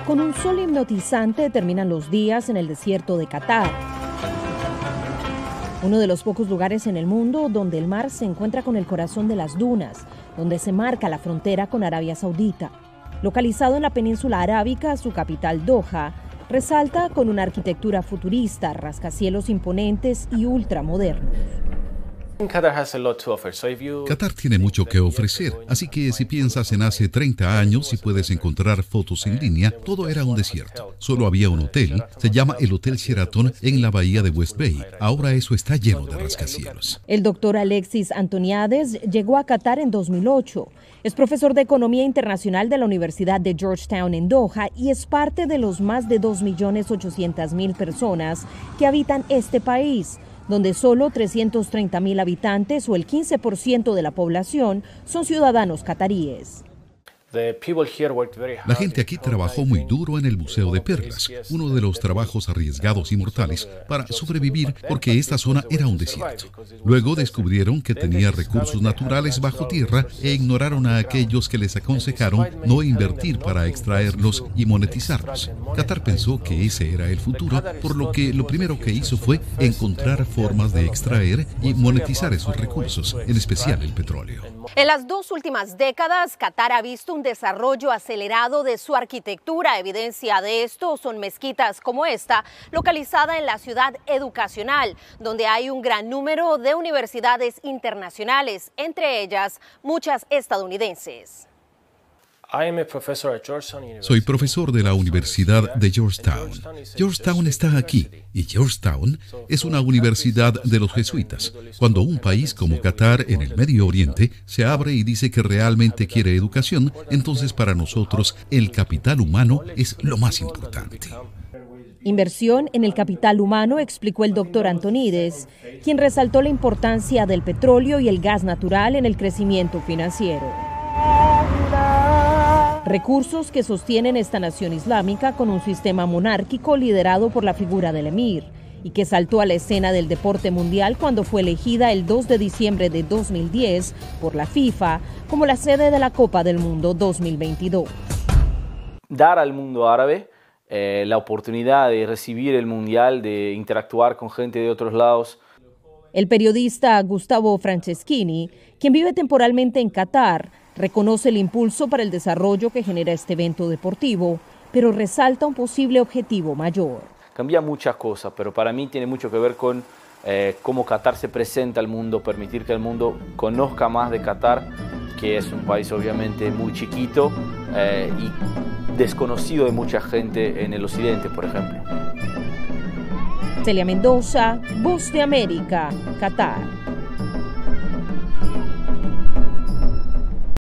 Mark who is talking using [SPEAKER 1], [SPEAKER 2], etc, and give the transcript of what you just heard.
[SPEAKER 1] Con un sol hipnotizante terminan los días en el desierto de Qatar, uno de los pocos lugares en el mundo donde el mar se encuentra con el corazón de las dunas, donde se marca la frontera con Arabia Saudita. Localizado en la península arábica, su capital Doha resalta con una arquitectura futurista, rascacielos imponentes y ultramodernos.
[SPEAKER 2] Qatar tiene mucho que ofrecer, así que si piensas en hace 30 años y puedes encontrar fotos en línea, todo era un desierto. Solo había un hotel, se llama el Hotel Sheraton en la bahía de West Bay. Ahora eso está lleno de rascacielos.
[SPEAKER 1] El doctor Alexis Antoniades llegó a Qatar en 2008. Es profesor de Economía Internacional de la Universidad de Georgetown en Doha y es parte de los más de 2.800.000 personas que habitan este país, donde solo 330.000 habitantes o el 15% de la población son ciudadanos cataríes.
[SPEAKER 2] La gente aquí trabajó muy duro en el Museo de Perlas, uno de los trabajos arriesgados y mortales para sobrevivir porque esta zona era un desierto. Luego descubrieron que tenía recursos naturales bajo tierra e ignoraron a aquellos que les aconsejaron no invertir para extraerlos y monetizarlos. Qatar pensó que ese era el futuro, por lo que lo primero que hizo fue encontrar formas de extraer y monetizar esos recursos, en especial el petróleo.
[SPEAKER 3] En las 2 últimas décadas, Qatar ha visto un desarrollo acelerado de su arquitectura. Evidencia de esto son mezquitas como esta, localizada en la ciudad educacional, donde hay un gran número de universidades internacionales, entre ellas muchas estadounidenses.
[SPEAKER 2] Soy profesor de la Universidad de Georgetown. Georgetown está aquí y Georgetown es una universidad de los jesuitas. Cuando un país como Qatar en el Medio Oriente se abre y dice que realmente quiere educación, entonces para nosotros el capital humano es lo más importante.
[SPEAKER 1] Inversión en el capital humano, explicó el doctor Antonides, quien resaltó la importancia del petróleo y el gas natural en el crecimiento financiero. Recursos que sostienen esta nación islámica con un sistema monárquico liderado por la figura del emir y que saltó a la escena del deporte mundial cuando fue elegida el 2 de diciembre de 2010 por la FIFA como la sede de la Copa del Mundo 2022.
[SPEAKER 4] Dar al mundo árabe la oportunidad de recibir el mundial, de interactuar con gente de otros lados.
[SPEAKER 1] El periodista Gustavo Franceschini, quien vive temporalmente en Qatar, reconoce el impulso para el desarrollo que genera este evento deportivo, pero resalta un posible objetivo mayor.
[SPEAKER 4] Cambia muchas cosas, pero para mí tiene mucho que ver con cómo Qatar se presenta al mundo, permitir que el mundo conozca más de Qatar, que es un país obviamente muy chiquito y desconocido de mucha gente en el occidente, por ejemplo.
[SPEAKER 1] Celia Mendoza, Voz de América, Qatar.